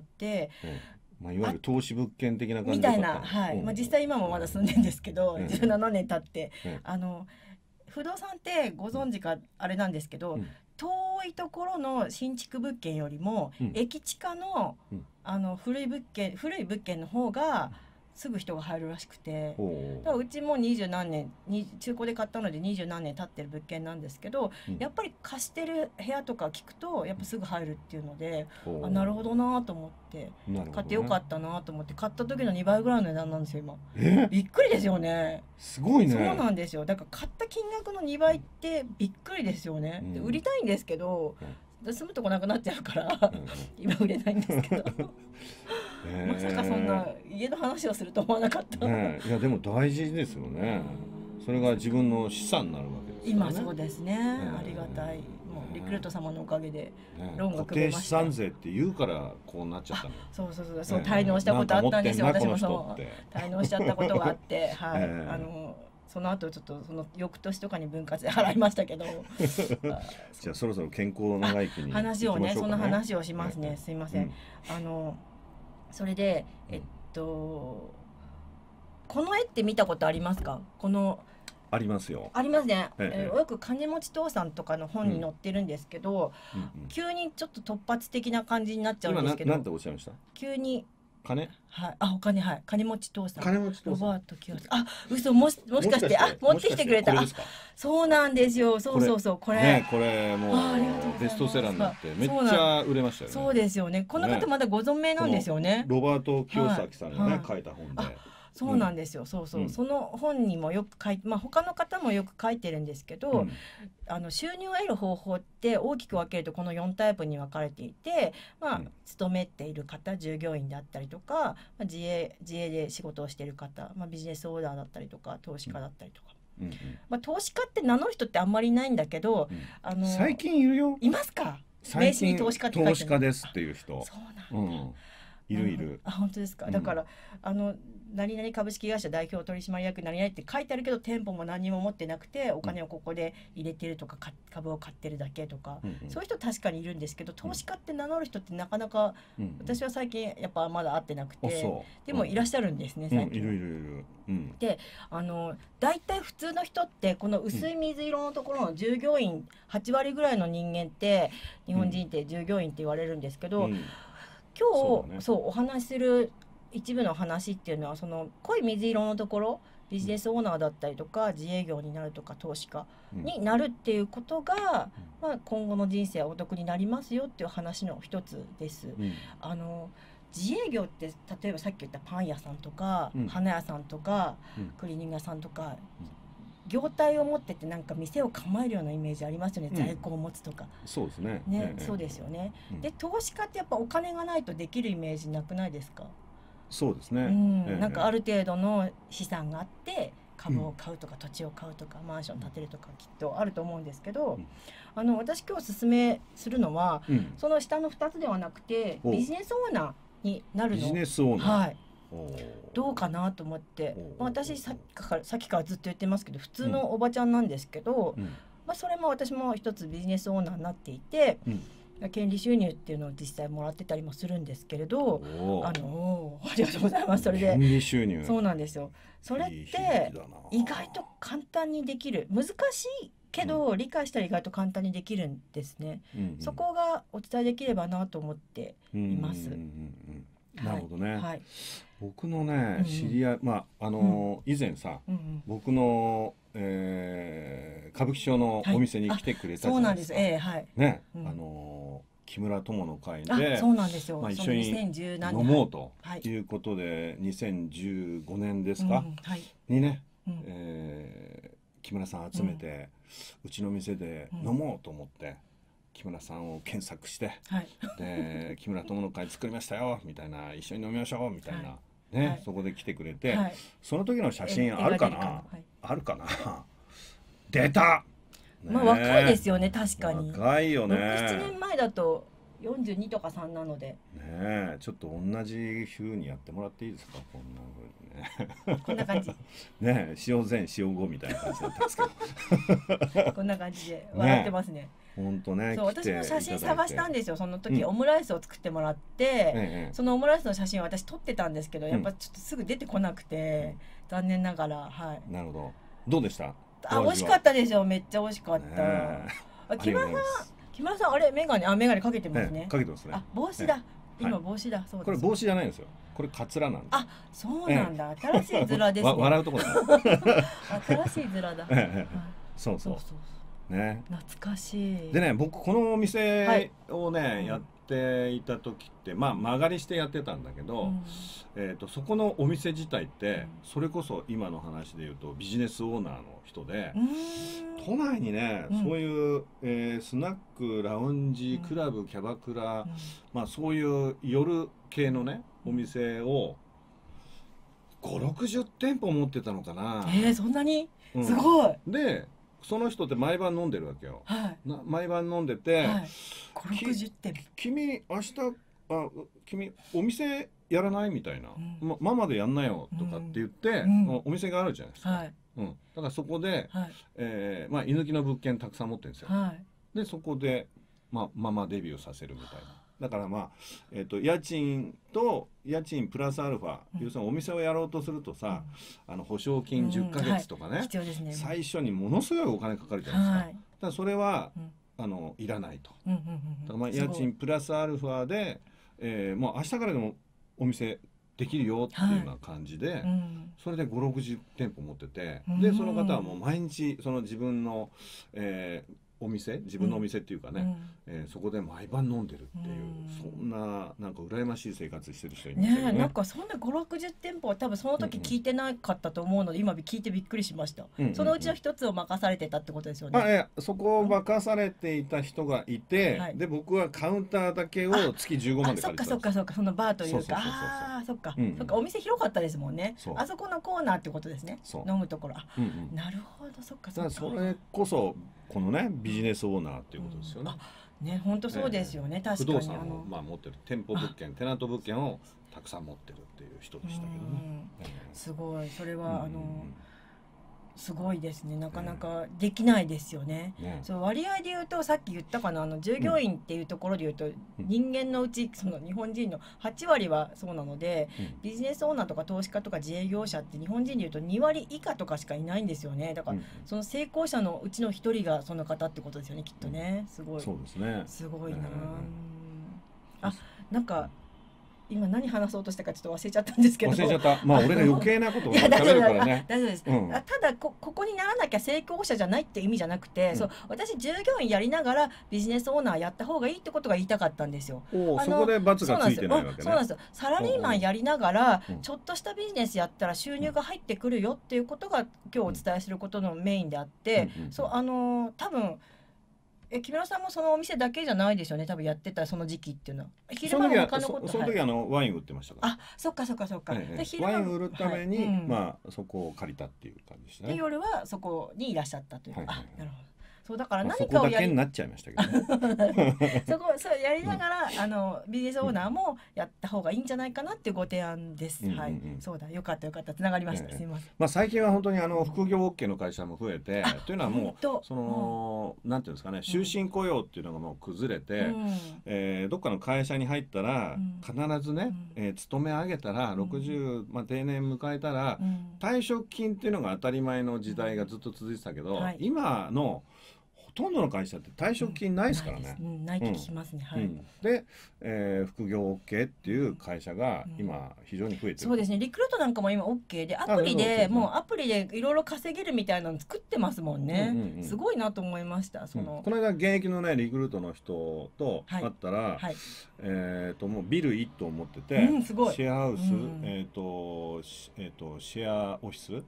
うん、まあ、いわゆる投資物件的な感じみたいな、はい、まあ、実際今もまだ住んでるんですけど、うん、じゅうななねん経って、うん、あの不動産ってご存知かあれなんですけど、うん、遠いところの新築物件よりも、うん、駅近の、うん、あの古い物件古い物件の方がすぐ人が入るらしくて、だからうちも二十何年に中古で買ったので二十何年経ってる物件なんですけど、うん、やっぱり貸してる部屋とか聞くとやっぱすぐ入るっていうので、あなるほどなと思って、ね、買ってよかったなと思って、買った時のにばいぐらいの値段なんですよ今。びっくりですよね。 すごいね。 そうなんですよ。だから買った金額のにばいってびっくりですよね。うん、で売りたいんですけど、うん、住むとこなくなっちゃうから、うん、今売れないんですけどまさかそんな家の話をすると思わなかった、 ね、いやでも大事ですよね。それが自分の資産になるわけですからね。 今そうですね、ありがたい。もうリクルート様のおかげでローンが組めました。 固定資産税って言うからこうなっちゃったの。 そうそうそうそう、滞納したことあったんですよ。私もそう滞納しちゃったことがあってはい、あのその後ちょっとその翌年とかに分割で払いましたけどじゃあそろそろ健康長生きに話をね、そんな話をしますね、すいません、うん、あのそれでえっとこの絵って見たことありますか？このありますよ。 ありますね、ええ、よく金持ち父さんとかの本に載ってるんですけど、うんうんうん、急にちょっと突発的な感じになっちゃうんですけど、 今なんておっしゃいました？ 急に金はい、あ、お金、はい、金持ち父さん。 金持ち父さん。 ロバート清さん。あ、嘘、もし、もしかして、あ、持ってきてくれた。あ、そうなんですよ。そうそうそう、これ。 ね、これもうあ、ありがとうございます。 ベストセラーになってめっちゃ売れましたよね。 そうですよね。この方まだご存命なんですよね。 ロバート清崎さんがね、書いた本で。 そうなんですよ。そうそう、その本にもよく書いて、まあ他の方もよく書いてるんですけど、あの収入を得る方法って大きく分けるとこのよんタイプに分かれていて、まあ勤めている方、従業員であったりとか、まあ、自営自営で仕事をしている方、まあビジネスオーダーだったりとか、投資家だったりとか。うんうん、まあ投資家って名乗る人ってあんまりいないんだけど、うん、あの最近いるよ。 いますか？ 最近投資家って書いてる。投資家ですっていう人。 そうなんだ。うん、 いるいる。 あ、本当ですか。だから、うん、あの何々株式会社代表取締役何々って書いてあるけど店舗も何も持ってなくてお金をここで入れてるとか、うん、株を買ってるだけとか、うんうん、そういう人確かにいるんですけど、投資家って名乗る人ってなかなか、うん、私は最近やっぱまだ会ってなくて、うん、でもいらっしゃるんですね、うん、最近、 うん、いるいるいる、うん、 で、あの大体普通の人ってこの薄い水色のところの従業員はち割ぐらいの人間って日本人って従業員って言われるんですけど、うん、今日そう、ね、そうお話しする一部の話っていうのはその濃い水色のところ、ビジネスオーナーだったりとか自営業になるとか投資家になるっていうことが、うん、まあ、今後の人生はお得になりますよっていう話の一つです、うん、あの自営業って例えばさっき言ったパン屋さんとか、うん、花屋さんとか、うん、クリーニング屋さんとか、うん、業態を持っててなんか店を構えるようなイメージありますよね、うん、在庫を持つとか。 そうですね。 ね、ええ、そうですよね、うん、で投資家ってやっぱお金がないとできるイメージなくないですか？ そうですね、 うんええ、なんかある程度の資産があって株を買うとか、うん、土地を買うとかマンション建てるとかきっとあると思うんですけど、うん、あの私今日お勧めするのは、うん、その下のふたつではなくてビジネスオーナーになるの。 ビジネスオーナー、 はい、どうかなと思って、まあ、私さっきからさっきからずっと言ってますけど普通のおばちゃんなんですけど、うん、まあ、それも私も一つビジネスオーナーになっていて、うん、権利収入っていうのを実際もらってたりもするんですけれど、あのありがとうございます。それで権利収入、 そうなんですよ。それって意外と簡単にできる、難しいけど、うん、理解したら意外と簡単にできるんですね、うんうん、そこがお伝えできればなと思っています。うんうんうん、なるほどね、はい、僕のね知り合い、うん、まああのーうん、以前さ、うんうん、僕の、えー、歌舞伎町のお店に来てくれたじゃないですか、はい、そうなんです、えー、はい、ね、うん、あのー木村友の会で、 そうなんですよ、 まあ、一緒に飲もうということで、にせんじゅうごねんですか、うんはい、にね、うんえー、木村さん集めて、うん、うちの店で飲もうと思って、うん、木村さんを検索して、はい、で木村友の会作りましたよみたいな、一緒に飲みましょうみたいな、はいねはい、そこで来てくれて、はい、その時の写真あるかな、はい、あるかな出たね、まあ若いですよね、確かに若いよね。ろく、 ななねんまえだとよんじゅうにとかさんなのでね、ちょっと同じ風にやってもらっていいですか、こんな風にねこんな感じね、塩前塩後みたいな感じだったんですけどこんな感じで笑ってますね。 本当ね。 そう、私も写真探したんですよ。その時、うん、オムライスを作ってもらって、ええ、そのオムライスの写真を私撮ってたんですけど、やっぱちょっとすぐ出てこなくて、うん、残念ながら、はい。 なるほど。どうでした？ あ、美味しかったですよ。めっちゃ美味しかった。あ、木村さん、木村さん、あれ、メガネ、あ、メガネかけてますね。 かけてますね。 あ、帽子だ。今帽子だ。そうです。 これ帽子じゃないんですよ。これカツラなんです。 あ、そうなんだ。新しいズラですね。 笑うところ新しいズラだ。 そうそう。ね。 懐かしい。 でね、僕このお店をねやっていた時ってまあ間借りしてやってたんだけど、えっとそこのお店自体ってそれこそ今の話で言うとビジネスオーナーの人で、都内にねそういうえスナック、ラウンジ、クラブ、キャバクラ、まあそういう夜系のねお店をご、ろくじゅってんぽ持ってたのかな。 えー、そんなにすごい。 でその人って毎晩飲んでるわけよ、はい、な毎晩飲んでて、はい、 ご、ろくじゅってん君明日あ君お店やらないみたいな、うんま、ママでやんなよとかって言って、うん、お店があるじゃないですか、はいうん、だからそこで、はいえーまあ、居抜きの物件たくさん持ってるんですよ、はい、でそこで、まあ、ママデビューさせるみたいな。だからまあ、えー、と家賃と家賃プラスアルファ、うん、要するにお店をやろうとするとさ、うん、あの保証金じゅっかげつとかね、うんはい必要ですね、最初にものすごいお金かかるじゃないですか、はい、だからそれは、うん、あのいらないと、うんうんうん、だからまあ家賃プラスアルファで、えー、もう明日からでもお店できるよっていうような感じで、 はい、うん、 それでご、ろくじゅってんぽ持ってて、 うん、 でその方はもう毎日その自分の、えーお店自分のお店っていうかね、うんえー、そこで毎晩飲んでるっていう、うん、そんななんか羨ましい生活してる人いましたよね。 ね、なんかそんなご、ろくじゅってんぽは多分その時聞いてなかったと思うので、うんうん、今聞いてびっくりしました、うんうんうん、そのうちの一つを任されてたってことですよね。 あ、いや、そこを任されていた人がいて、はい、で僕はカウンターだけを月じゅうごまんで借りてたんです。 そっかそっかそっか、そのバーというか、ああそっか、うんうん、そっか、お店広かったですもんね。あそこのコーナーってことですね、飲むところ。あ、うんうん、なるほど、そっかそっか。 それこそこのねビジネスオーナーっていうことですよね。 うん、ね、本当そうですよね、えー、確かに。 不動産をまあ持ってる、店舗物件、テナント物件をたくさん持ってるっていう人でしたけどね。 えー、すごい、それは、うん、あのすごいですね。なかなかできないですよね。ね、そう割合で言うとさっき言ったかな、あの従業員っていうところで言うと、うん、人間のうちその日本人のはちわりはそうなので、うん、ビジネスオーナーとか投資家とか自営業者って日本人で言うとにわり以下とかしかいないんですよね。だから、うん、その成功者のうちのひとりがその方ってことですよね、きっとね。すごい。 そうですね。 すごいな。あ、なんか。今何話そうとしたかちょっと忘れちゃったんですけど。 忘れちゃった。まあ俺が余計なことを喋るからね。 大丈夫です。うん、ただ こ, ここにならなきゃ成功者じゃないって意味じゃなくて、うん、そう私従業員やりながらビジネスオーナーやった方がいいってことが言いたかったんですよ。 お、そこで罰がついてないわけね。 そうなんですよ。サラリーマンやりながらちょっとしたビジネスやったら収入が入ってくるよっていうことが今日お伝えすることのメインであって、うん、そうあの多分。え木村さんもそのお店だけじゃないですよね、多分やってたその時期っていうのは。 昼間の他のこと、その時はあのワイン売ってましたから。 あ、そっかそっかそっか、 ええ、で昼間ワイン売るために、はい、うん、まあそこを借りたっていう感じでしたね。 で夜はそこにいらっしゃったというか、はいはいはい、あ、なるほど。そうだから何かをやり、 まあ、そこだけになっちゃいましたけどね。 そこそうやりながら、うん、あのビジネスオーナーもやった方がいいんじゃないかなっていうご提案です。うんうんうん、はい、そうだ、よかったよかった、つながりました。えー、すみません。 まあ最近は本当にあの副業 OK の会社も増えて、というのはもうその、うん、なんていうんですかね、終身雇用っていうのがもう崩れて、うん、えー、どっかの会社に入ったら、うん、必ずね、うん、えー、勤め上げたらろくじゅう、まあ定年迎えたら、うん、退職金っていうのが当たり前の時代がずっと続いてたけど、うん、はい、今のほとんどの会社って退職金ないですからね。 うん、ないって聞きますね。はい。うん、 で、えー、副業 OK っていう会社が今非常に増えてる、うん、 そうですね。リクルートなんかも今 OK で、アプリでもうアプリでいろいろ稼げるみたいなの作ってますもんね。うんうんうん、すごいなと思いました。その、 うん、この間現役のねリクルートの人と会ったら、はいはい、えっ、ー、ともうビルいっとう持ってて、うん、すごいシェアハウス、うん、えっ、ー、とえっ、ー、とシェアオフィス、うん、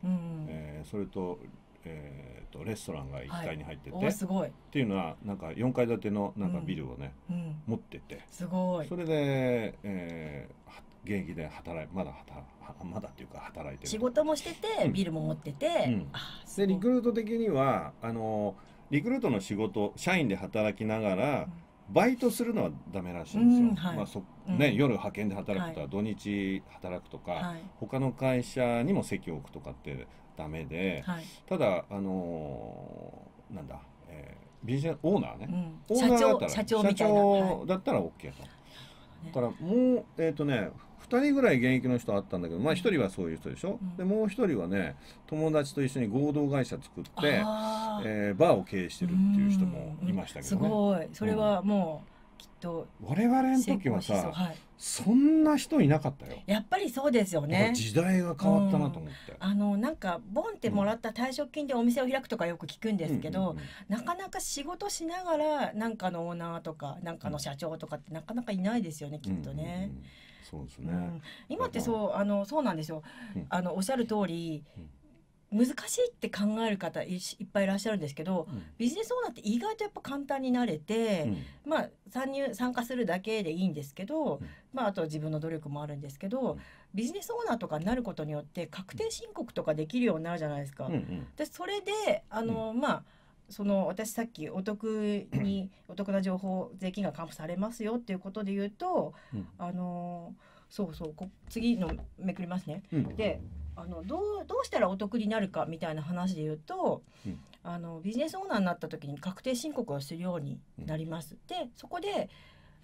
えー、それとえー、とレストランがいっかいに入ってて、はい、 すごいっていうのはなんかよんかい建てのなんかビルをね、うんうん、持ってて、 すごい。 それで、えー、現役で働いまだ働まだっていうか働いてる、 仕事もしてて、うん、ビルも持ってて、うん、 あでリクルート的にはあのリクルートの仕事社員で働きながら、うん、バイトするのはダメらしいんですよ。うん、はい、まあそね、うん、夜派遣で働くとか、はい、土日働くとか、はい、他の会社にも席を置くとかってダメで、はい、ただあのー、なんだ、えー、ビジネスオーナーね、うん、オーナーだったら社長みたいな、 社長だったら OK と、はい、だからもうえっ、ー、とねふたりぐらい現役の人あったんだけど、まあひとりはそういう人でしょ、うん、でもうひとりはね友達と一緒に合同会社作って、えー、バーを経営してるっていう人もいましたけどね。 すごい、それはもう、うんきっと我々の時はさ、はい、そんな人いなかったよ。 やっぱりそうですよね。 時代が変わったなと思って、 うん、あのなんかボンってもらった退職金でお店を開くとかよく聞くんですけど、うんうんうん、なかなか仕事しながらなんかのオーナーとかなんかの社長とかってなかなかいないですよね、きっとね。 そうですね、 うん、今ってそうあのそうなんですよ、うん、あのおっしゃる通り、うん難しいって考える方 い, いっぱいいらっしゃるんですけど、うん、ビジネスオーナーって意外とやっぱ簡単になれて、うん、まあ参入参加するだけでいいんですけど、うん、まああとは自分の努力もあるんですけど、うん、ビジネスオーナーとかになることによって確定申告とかできるようになるじゃないですか。うんうん、でそれであの、うん、まあその私さっきお得にお得な情報税金が還付されますよっていうことで言うと、うん、あのそうそうこ次のめくりますね。であのどう、どうしたらお得になるかみたいな話で言うと、うん、あのビジネスオーナーになった時に確定申告をするようになります。うん、でそこで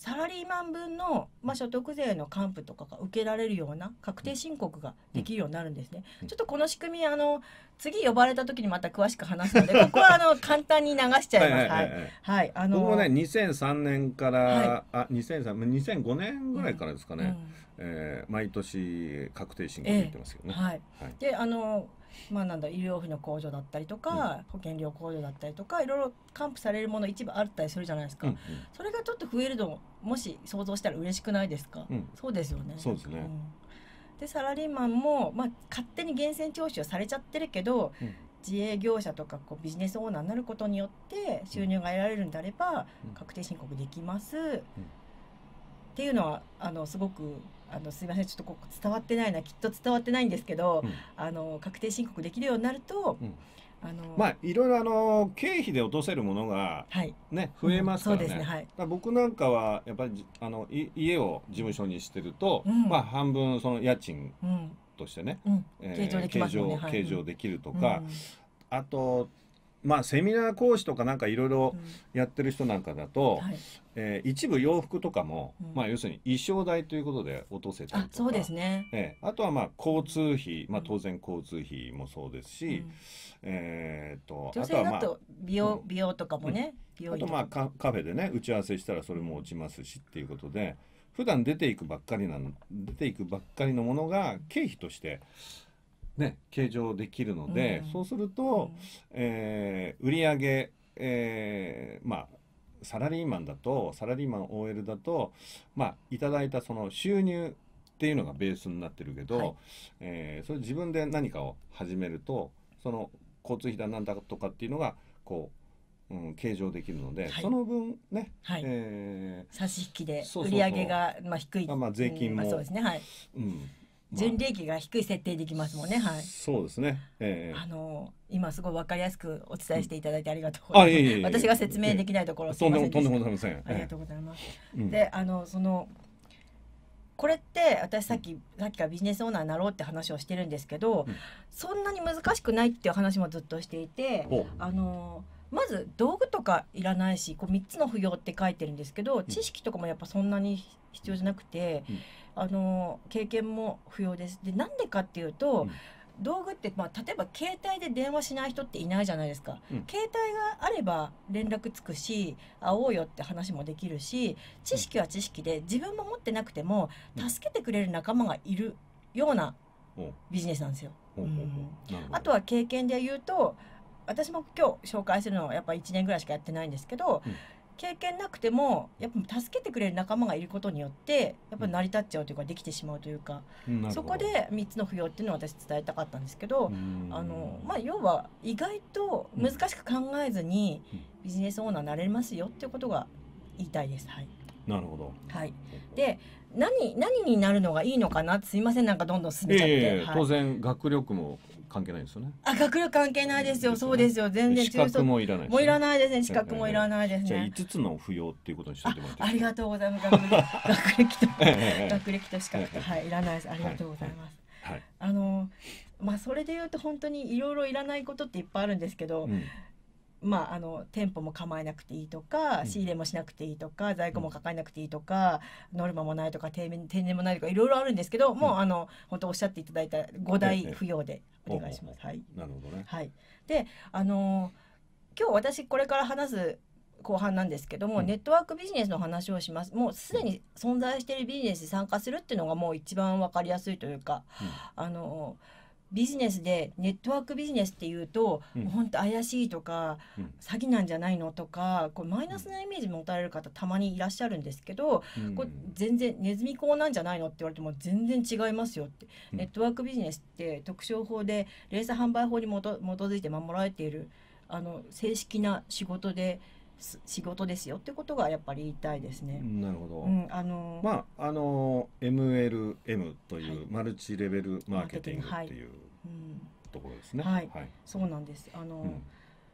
サラリーマン分の、まあ、所得税の還付とかが受けられるような確定申告ができるようになるんですね。 うん、 ちょっとこの仕組みあの次呼ばれた時にまた詳しく話すのでここはあの簡単に流しちゃいます。はい、はい、あの僕もねにせんさんねんから、はい、あにせんさん、にせんごねんぐらいからですかね、うんうん、えー、毎年確定申告言ってますよね。 えー、はい、はい、であのまあ、なんだ医療費の控除だったりとか、うん、保険料控除だったりとかいろいろ還付されるもの一部あったりするじゃないですか、うんうん、それがちょっと増えるのもし想像したら嬉しくないですか、うん、そうですよね。 そうですね、 うん、でサラリーマンも、まあ、勝手に源泉徴収されちゃってるけど、うん、自営業者とかこうビジネスオーナーになることによって収入が得られるんであれば、うん、確定申告できます、うん、っていうのはあのすごくあのすいませんちょっとここ伝わってないなきっと伝わってないんですけど、うん、あの確定申告できるようになると、うん、 あのまあいろいろあの経費で落とせるものが、はいね、増えますからね、うん、そうですね、はい、だ僕なんかはやっぱりあの家を事務所にしてると、うん、まあ半分その家賃としてね、うんえー、計上できますよね、はい、計上できるとか、うん、あとまあセミナー講師とかなんかいろいろやってる人なんかだと、うんはいえー、一部洋服とかも、うんまあ、要するに衣装代ということで落とせたりとか、 あ、そうですね、 えー、あとはまあ交通費、まあ、当然交通費もそうですし、うんえー、と女性だと美容、うん、美容とかもね、 うん、美容あとまあ カ, カフェでね打ち合わせしたらそれも落ちますしっていうことで普段出ていくばっかりなの出ていくばっかりのものが経費としてね、計上できるので、うん、そうすると、うんえー、売上、えー、まあサラリーマンだとサラリーマン オーエル だとまあいただいたその収入っていうのがベースになってるけど、はいえー、それ自分で何かを始めるとその交通費だなんだとかっていうのがこう、うん、計上できるので、はい、その分ね、 はいえー、差し引きで売上がまあ低い、 まあ、税金も、 うんまあ、そうですねはい、うん純利益が低い設定できますもんね、はい。 そうですね。えー、あの今すごい分かりやすくお伝えしていただいてありがとうございます。うん、あいえいえいえ私が説明できないところすいませんでした。 とんでもございません。 ありがとうございます。えー、で、あのそのこれって私さっき、うん、さっきからビジネスオーナーになろうって話をしてるんですけど、うん、そんなに難しくないっていう話もずっとしていて、あのまず道具とかいらないし、こうみっつの不要って書いてるんですけど、知識とかもやっぱそんなに必要じゃなくて。うんあの経験も不要です。でなんでかっていうと、うん、道具って、まあ、例えば携帯で電話しない人っていないじゃないですか、うん、携帯があれば連絡つくし会おうよって話もできるし知識は知識で自分も持ってなくても助けてくれる仲間がいるようなビジネスなんですよ、うん、あとは経験で言うと私も今日紹介するのはやっぱいちねんぐらいしかやってないんですけど、うん経験なくてもやっぱ助けてくれる仲間がいることによってやっぱり成り立っちゃうというかできてしまうというか、うん、そこでみっつの不要っていうのを私伝えたかったんですけどあの、まあ、要は意外と難しく考えずにビジネスオーナーになれますよっていうことが言いたいです。はい、 なるほど、 はい、で何, 何になるのがいいのかなってすいませんなんかどんどん進めちゃって、えーはい、 当然学力も関係ないですよね。 あ、学力関係ないですよ。そうですよ。全然資格もいらないです、ね。 もいらないですね。資格もいらないですね。 じゃあいつつの不要っていうことにしておいてもらっていいですか。 あ, ありがとうございます。学歴学歴と学歴と資格とはいいらないです。ありがとうございます。はいはい、あのまあそれで言うと本当にいろいろいらないことっていっぱいあるんですけど。うんまあ、あの店舗も構えなくていいとか仕入れもしなくていいとか在庫も抱えなくていいとかノルマもないとか定年もないとかいろいろあるんですけど、うん、もうあの本当おっしゃっていただいたご大不要でお願いします。はい、 なるほどね。 はい、であの今日私これから話す後半なんですけども、うん、ネットワークビジネスの話をします。もうすでに存在しているビジネスに参加するっていうのがもう一番分かりやすいというか、うん、あのビジネスでネットワークビジネスっていうと、うん、本当怪しいとか、うん、詐欺なんじゃないのとかこうマイナスなイメージ持たれる方たまにいらっしゃるんですけど、うん、これ全然ネズミ講なんじゃないのって言われても全然違いますよって、うん、ネットワークビジネスって特商法で零差販売法に基づいて守られているあの正式な仕事で仕事ですよってことがやっぱり言いたいですね。 なるほど、 うんあのー、 まああの エムエルエム というマルチレベルマーケティングっていう、はいうん、ところですね。 はい、はい、そうなんです。あのーうん、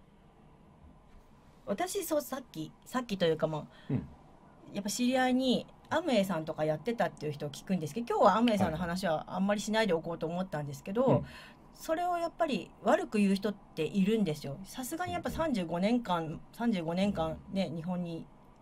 私そうさっきさっきというかまあ、うん、やっぱ知り合いにアムウェイさんとかやってたっていう人を聞くんですけど今日はアムウェイさんの話はあんまりしないでおこうと思ったんですけど、はいうんそれをやっぱり悪く言う人っているんですよ。さすがにやっぱさんじゅうごねんかんさんじゅうごねんかんね日本に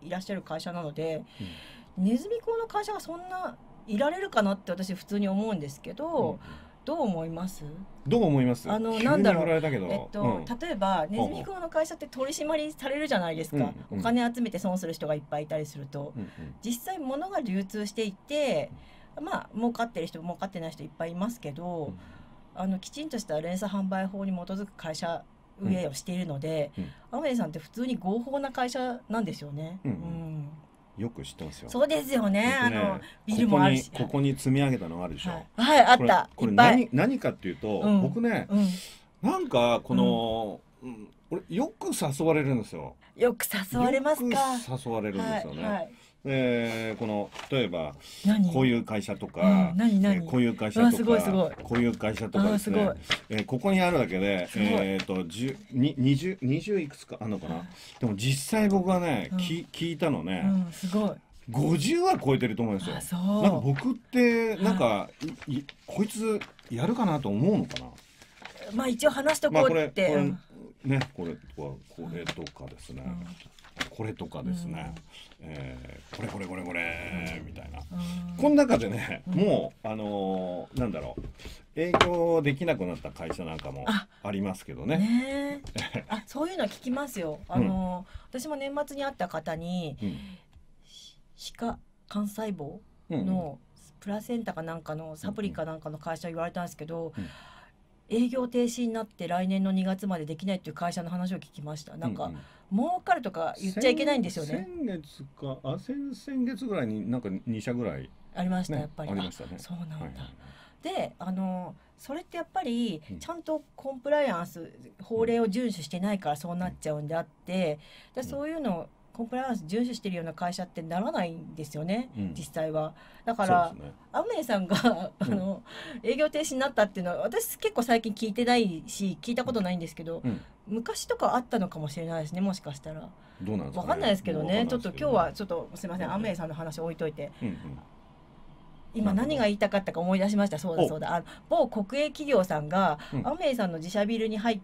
いらっしゃる会社なので、うん、ネズミ講の会社がそんないられるかなって私普通に思うんですけど、うん、どう思います？ どう思います？ あのなんだろう、 えっと、うん、例えばネズミ講の会社って取り締まりされるじゃないですか、うんうん、お金集めて損する人がいっぱいいたりすると、うんうん、実際物が流通していて、まあ儲かってる人儲かってない人いっぱいいますけど、うん、あのきちんとした連鎖販売法に基づく会社運営をしているので、うんうん、アメリさんって普通に合法な会社なんですよね。うんうん、 よく知ってますよ。 そうですよね。あのビルもあるし、 ここにここに積み上げたのがあるでしょ。 はい、はい、あった。 これ何何かっていうと、うん、僕ね、 うん、 なんかこの、うん、俺よく誘われるんですよ。 よく誘われますか。 よく誘われるんですよね。はいはい、えー、この例えばこういう会社とか、 うん、何何、 えー、こういう会社とか、すごいすごい、こういう会社とかですね、えー、ここにあるだけで、えー、とにじゅう、にじゅういくつかあるのかな。でも実際僕はね、うん、き聞いたのね、 うん、すごいごじゅうは超えてると思うんですよ。 あ、そう。 なんか僕ってなんか、はい、いこいつやるかなと思うのかな。 まあ一応話しとこうって、 まあ、これこれね、これとかこれとかですね、うん、これとかですね、うん、えー、これこれこれこれ、うん、みたいな、うん、この中でね、うん、もうあのー、なんだろう、営業できなくなった会社なんかもありますけどね。 ねあ、そういうの聞きますよ。あのー、私も年末に会った方に、うん、歯科幹細胞のプラセンタかなんかのサプリかなんかの会社言われたんですけど、うん、営業停止になって来年のにがつまでできないっていう会社の話を聞きました。なんか、うんうん、儲かるとか言っちゃいけないんですよね。 先月か、あ、先々月ぐらいになんかに社ぐらいありました、ね、やっぱり。 ありましたね。 そうなんだ。はいはいはい、で、あのそれってやっぱりちゃんとコンプライアンス、法令を遵守してないからそうなっちゃうんであって、でそういうのをコンプライアンス遵守してるような会社ってならないんですよね、うん、実際は。だから、ね、アメイさんがあの、うん、営業停止になったっていうのは私結構最近聞いてないし聞いたことないんですけど、うん、昔とかあったのかもしれないですね、もしかしたら。 どうなんですかね、 分かんないですけどね。ちょっと今日はちょっとすいません、アメイさんの話置いといて、うんうん、今何が言いたかったか思い出しました。そうだそうだ、あの某国営企業さんが、うん、アメイさんの自社ビルに入って、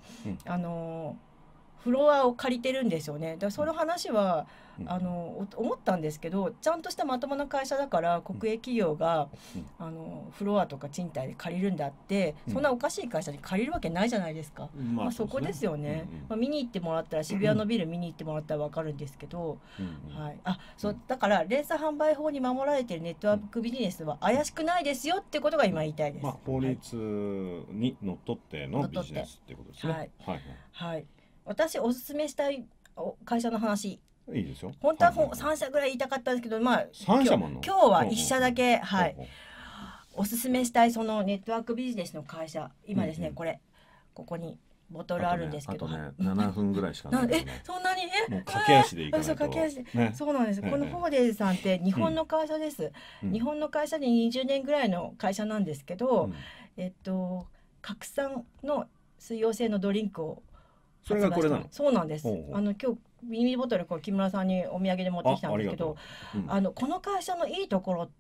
うん、あのフロアを借りてるんですよね。だからその話は、うん、あの思ったんですけど、ちゃんとしたまともな会社だから国営企業が、うん、あのフロアとか賃貸で借りるんだって、うん、そんなおかしい会社に借りるわけないじゃないですか。うん、まあ、そこですよね。うんうん、まあ、見に行ってもらったら渋谷のビル見に行ってもらったら分かるんですけど、うん、はい、あ、そうだから連鎖販売法に守られているネットワークビジネスは怪しくないですよってことが今言いたいです。 まあ、法律にのっとってのビジネスってことですね。はい、はいはい、私おすすめしたい会社の話、 いいですよ。 本当はさん社ぐらい言いたかったんですけど、まあさん社もあるの？ 今日はいっ社だけ、はい、おすすめしたいそのネットワークビジネスの会社、今ですね、うんうん、これここにボトルあるんですけど、 あとね、あとねななふんぐらいしかない、ね、 え、そんなに、え、 もう駆け足でいかないと、 そう駆け足で、ね、そうなんです。このフォーデーズさんって日本の会社です、うん、日本の会社でにじゅうねんぐらいの会社なんですけど、うん、えっと拡散の水溶性のドリンクを、 それがこれなの？ そうなんです。あの今日ミニボトルこれ木村さんにお土産で持ってきたんですけど、あ、うん、あのこの会社のいいところって、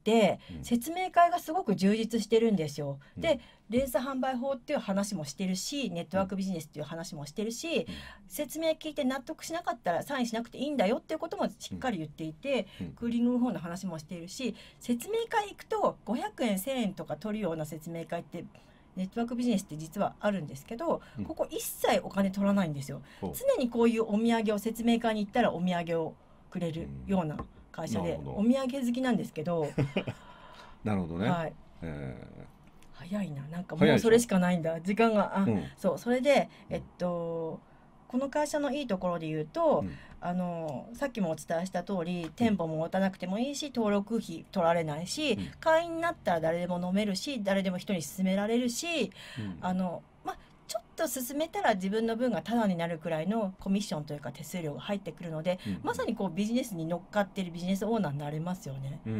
うん、説明会がすごく充実してるんですよ。うん、で連鎖販売法っていう話もしてるし、ネットワークビジネスっていう話もしてるし、うん、説明聞いて納得しなかったらサインしなくていいんだよっていうこともしっかり言っていて、うん、クーリングの方の話もしているし、説明会行くとごひゃくえんせんえんとか取るような説明会ってネットワークビジネスって実はあるんですけど、うん、ここ一切お金取らないんですよ。常にこういうお土産を、説明会に行ったらお土産をくれるような会社で、お土産好きなんですけどなるほどね、 はい、 えー、 早いな、なんかもうそれしかないんだ、時間が。あ、うん、そう、それでえっとこの会社のいいところで言うと、うん、あのさっきもお伝えした通り、店舗も持たなくてもいいし、登録費取られないし、うん、会員になったら誰でも飲めるし、誰でも人に勧められるし、うん、あのまあちょっと勧めたら自分の分がタダになるくらいのコミッションというか手数料が入ってくるので、うん、まさにこうビジネスに乗っかってるビジネスオーナーになれますよね。うん、うん、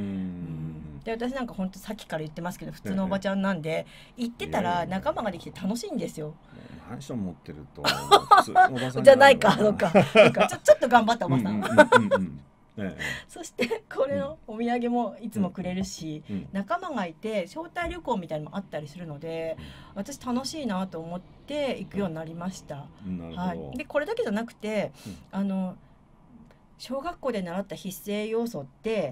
で私なんか本当さっきから言ってますけど、普通のおばちゃんなんで、行ってたら仲間ができて楽しいんですよ。 マンション持ってると普通のおばさんじゃないか、どっかなんかちょちょっと頑張ったおばさん。そしてこれのお土産もいつもくれるし、うん、仲間がいて招待旅行みたいなのもあったりするので、うん、私楽しいなと思って行くようになりました。うん、はい、でこれだけじゃなくて、うん、あの小学校で習った必須栄養素って、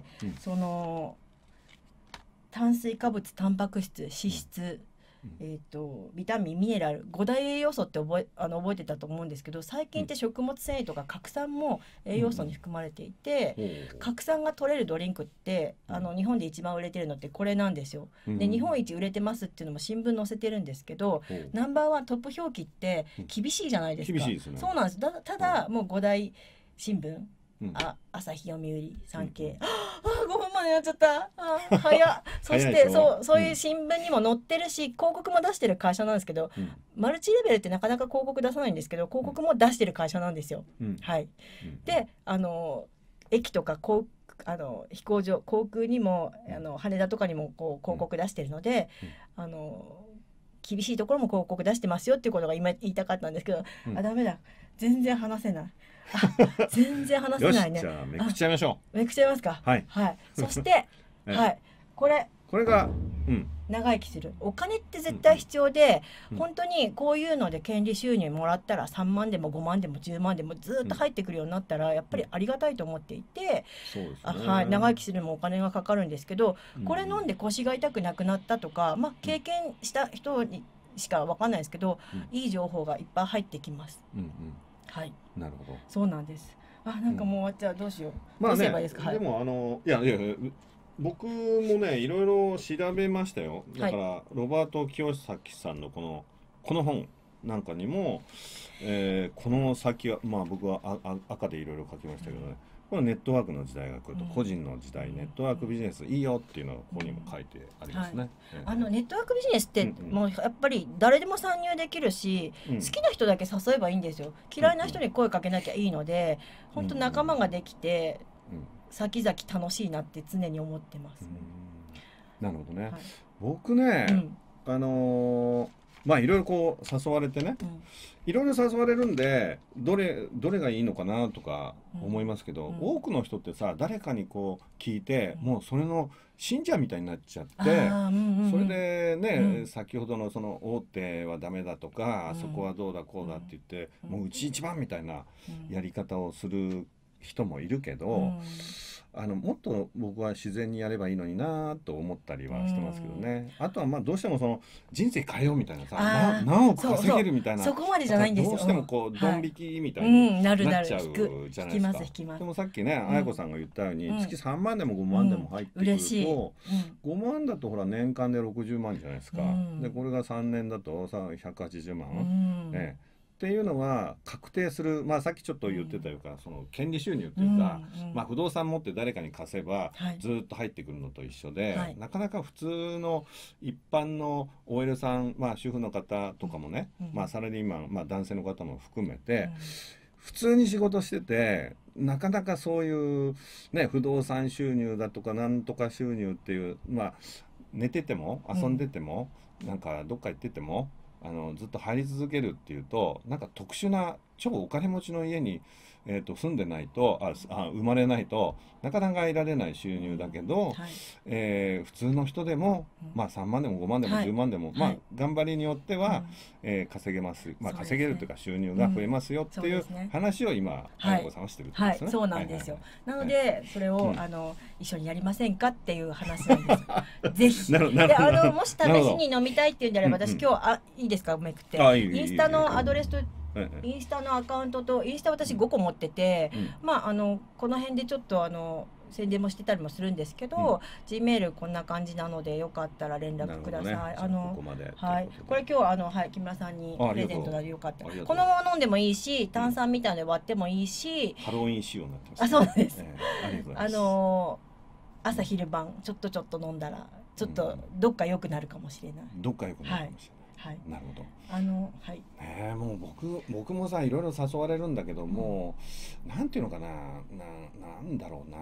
うん、その炭水化物、タンパク質、脂質、うん、えーと、ビタミン、ミネラル、ご大栄養素って覚え、あの覚えてたと思うんですけど、最近って食物繊維とか核酸も栄養素に含まれていて、うん、核酸が取れるドリンクって、あの日本で一番売れてるのってこれなんですよ。で、日本一売れてますっていうのも新聞載せてるんですけど、うん、ナンバーワントップ表記って厳しいじゃないですか。 厳しいですね。 そうなんです。だただ、もうご大新聞、うん、あ、朝日、読売、産経、うん、ああごふんまでやっちゃった、あ早っそしてそう、そういう新聞にも載ってるし、うん、広告も出してる会社なんですけど、うん、マルチレベルってなかなか広告出さないんですけど、広告も出してる会社なんですよ、うん、はい、うん、で、あの駅とかこうあの飛行場、航空にもあの羽田とかにもこう広告出してるので、うん、あの厳しいところも広告出してますよっていうことが今言いたかったんですけど、うん、あダメだ、全然話せない、あ全然話せないね。 よし、じゃあめくっちゃいましょう。めくっちゃいますか。 はい、 はい、そして、はい、これこれが、うん、 長生きするお金って絶対必要で、うん、本当にこういうので権利収入もらったらさんまんでもごまんでもじゅうまんでもずっと入ってくるようになったらやっぱりありがたいと思っていて、 そうですね、 あ、はい、長生きするもお金がかかるんですけど、うん、これ飲んで腰が痛くなくなったとか、まあ、経験した人にしか分かんないですけど、うん、いい情報がいっぱい入ってきます。うんうん、はい、 なるほど。 そうなんです。あ、なんかもう終わっちゃう、どうしよう。 まあね、 どうすればいいですか。はい、 でもあのいやいや僕もねいろいろ調べましたよ。だから、はい、ロバート清崎さんのこのこの本なんかにも、えー、この先はまあ僕はああ赤でいろいろ書きましたけどね。これネットワークの時代が来ると、うん、個人の時代、ネットワークビジネスいいよっていうのがここにも書いてありますね。はい、 えー、あのネットワークビジネスって、もうやっぱり誰でも参入できるし、うん、好きな人だけ誘えばいいんですよ。嫌いな人に声かけなきゃいいので、うん、本当仲間ができて、うん、先々楽しいなって常に思ってます。うん、 なるほどね。はい、僕ね、うん、あのー、まあいろいろこう誘われてね、うん、いろいろ誘われるんでどれどれがいいのかなとか思いますけど、うん、多くの人ってさ誰かにこう聞いて、うん、もうそれの信者みたいになっちゃって、うんうん、それでね、うん、先ほどのその大手はダメだとか、うん、あそこはどうだこうだって言って、うん、もううち一番みたいなやり方をする人もいるけど、うん、あのもっと僕は自然にやればいいのになと思ったりはしてますけどね。あとはまあどうしてもその人生変えようみたいなさ、な何億稼げるみたいな、 そこまでじゃないんですよ。 どうしてもこうドン引きみたいになっちゃうじゃないですか。でもさっきね綾子さんが言ったように、うん、月さんまんでもごまんでも入ってくると、うん、ごまんだとほら年間でろくじゅうまんじゃないですか。うん、でこれがさんねんだとさひゃくはちじゅうまん、うんね、っていうのが確定する、まあ、さっきちょっと言ってたようか、うん、その権利収入っていうか、うんうん、まあ、不動産持って誰かに貸せばずっと入ってくるのと一緒で、はい、なかなか普通の一般の オーエル さん、まあ、主婦の方とかもね、うんまあ、サラリーマン、まあ、男性の方も含めて、うん、普通に仕事しててなかなかそういう、ね、不動産収入だとかなんとか収入っていう、まあ、寝てても遊んでても、うん、なんかどっか行っててもあのずっと入り続けるっていうとなんか特殊な超お金持ちの家に、えー、と住んでないとああ生まれないとなかなか得られない収入だけど、はいえー、普通の人でも、まあ、さんまんでもごまんでもじゅうまんでも、はいまあ、頑張りによっては、はいえー、稼げます、まあ、稼げるというか収入が増えますよっていう話を今綾子さんはしてるんですね。 はい、そうなんですよ。はいはいはい、なのでそれを、うん、あの一緒にやりませんかっていう話なんですぜひであのもし試しに飲みたいっていうんであれば私今日あいいですかめくっていいインスタのアドレスとインスタのアカウントとインスタ私ごこ持ってて、うん、まああのこの辺でちょっとあの宣伝もしてたりもするんですけど、うん、G メールこんな感じなのでよかったら連絡ください。ね、あのここはい、これ今日あのはい木村さんにプレゼントなでよかったらこのまま飲んでもいいし炭酸みたいで割ってもいいし、 うん、ハロウィン仕様になってます、 ね、あそうです、 えー、ありがとうございます。 あの朝昼晩ちょっとちょっと飲んだらちょっとどっか良くなるかもしれない。 どっか良くなるかもしれない。はいはい、なるほど。 あのはい。 ねもう僕僕もさいろいろ誘われるんだけども、うん、なんていうのかなななんだろうな。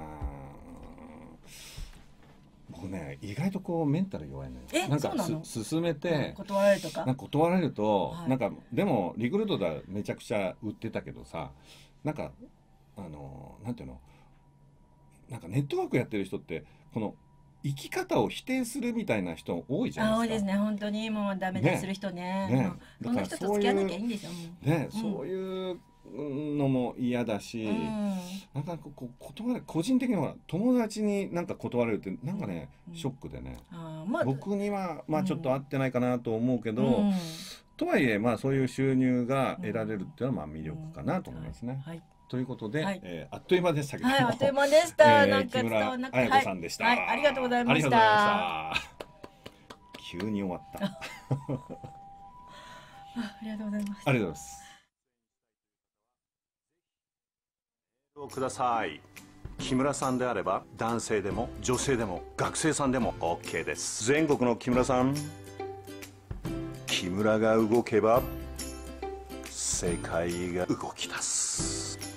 僕ね意外とこうメンタル弱いのよ。 えなんかそうなのす進めて、 うん、断られるとか。 なんか断られると、 はい、 なんかでもリクルートでめちゃくちゃ売ってたけどさ、なんかあのなんていうの、なんかネットワークやってる人ってこの生き方を否定するみたいな人多いじゃないですか。 あ多いですね本当にもうダメでする人ね。ねねうん、 そんな人と付き合わなきゃいいんですよ。 ね、うん、そういうのも嫌だし、 うん、 なんかこう断れ個人的には友達になんか断れるってなんかね、 うん、 ショックでね、 あ、まあ、 僕にはまあちょっと合ってないかなと思うけど、 うん、 とはいえまあそういう収入が得られるっていうのはまあ魅力かなと思いますね。 うん、はい、 ということで、 はい、 えー、あっという間でしたけども、 はい、あっという間でした。 えー、 なんか木村伝わんなくて、 彩子さんでした。 はい、はい、ありがとうございました。 ありがとうございました。急に終わった。 あ、ありがとうございます。 ありがとうございます。ください。木村さんであれば男性でも女性でも学生さんでも OK です。全国の木村さん、木村が動けば世界が動き出す。